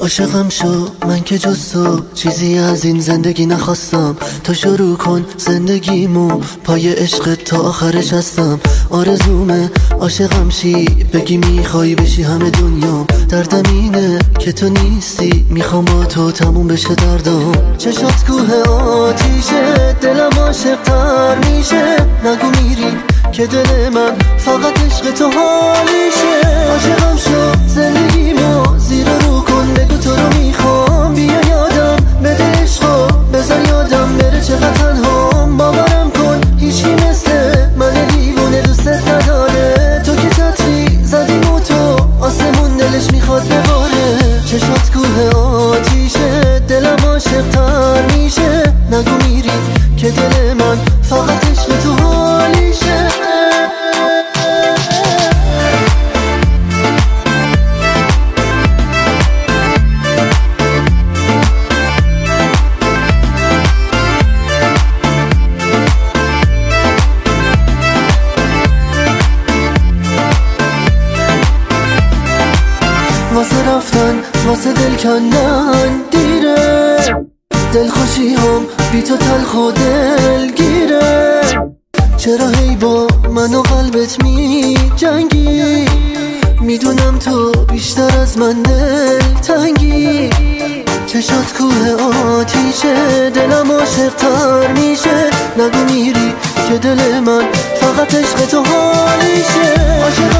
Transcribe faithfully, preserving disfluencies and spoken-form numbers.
عاشقم شو من که جز تو چیزی از این زندگی نخواستم. تو شروع کن زندگیمو پای عشق تا آخرش هستم. آرزومه عاشقم شی بگی میخوای بشی همه دنیا. دردم اینه که تو نیستی میخوام با تو تموم بشه دردم. چشات کوه آتیشه دلم عاشق تر میشه. نگو میری که دل من فقط عشق تو حالیشه. عاشقم شو زندگیمو زیر رو کن بگو تو رو میخوام. بیا یادم بده عشقو بذار یادم بره چقدر تنهام. باورم کن هیچی مثل من دیوونه دوست نداره. تو که چتری زدیم و تو آسمون دلش میخواد بباره. چشات کوه آتیشه دلم عاشق تر میشه. نگو میری که دل من فقط عشق تو حالیشه. واسه رفتن واسه دل کندن دیره. دلخوشی هم بی تو تلخ و دلگیره. چرا هی با من و قلبت می جنگی؟ میدونم تو بیشتر از من دل تنگی. چشات کوه آتیشه دلم عاشق تر میشه. نگو میری که دل من فقط عشق تو حالیشه.